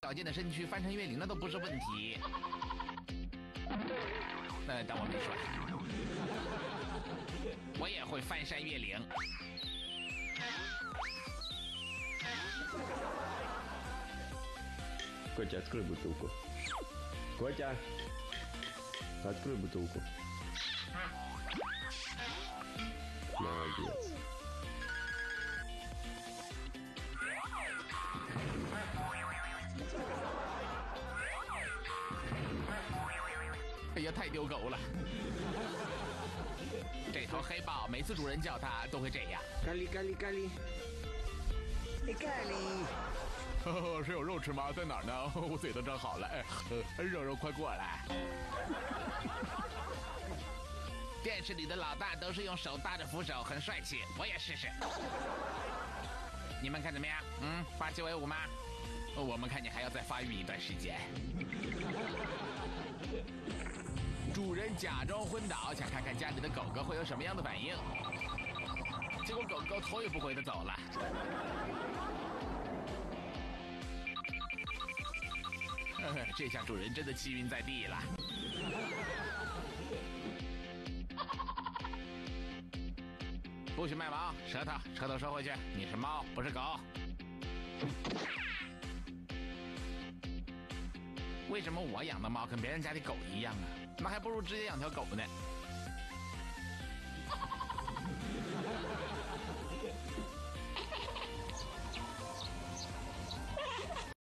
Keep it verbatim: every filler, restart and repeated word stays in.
矫健的身躯翻山越岭那都不是问题。那当我没说，我也会翻山越岭。 Котя, открой бутылку. Котя, открой бутылку. Молодец. 哎呀，太丢狗了！这头黑豹每次主人叫它都会这样。 咖喱咖喱咖喱，哎咖喱。 哦，是有肉吃吗？在哪儿呢？我嘴都蒸好了。哎，肉肉快过来！电视里的老大都是用手搭着扶手，很帅气。我也试试。你们看怎么样？嗯，八七为五吗？我们看你还要再发育一段时间。主人假装昏倒，想看看家里的狗狗会有什么样的反应。结果狗狗头也不回的走了。这下主人真的气晕在地了。不许卖萌，舌头，舌头收回去。你是猫，不是狗。为什么我养的猫跟别人家的狗一样啊？那还不如直接养条狗呢。